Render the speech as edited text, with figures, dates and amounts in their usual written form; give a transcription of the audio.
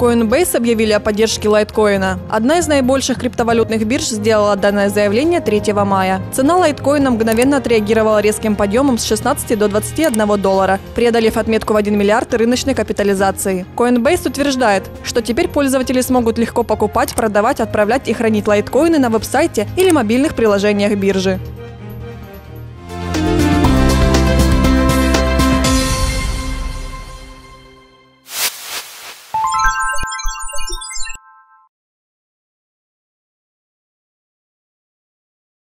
Coinbase объявили о поддержке лайткоина. Одна из наибольших криптовалютных бирж сделала данное заявление 3 мая. Цена лайткоина мгновенно отреагировала резким подъемом с 16 до 21 доллара, преодолев отметку в 1 миллиард рыночной капитализации. Coinbase утверждает, что теперь пользователи смогут легко покупать, продавать, отправлять и хранить лайткоины на веб-сайте или мобильных приложениях биржи.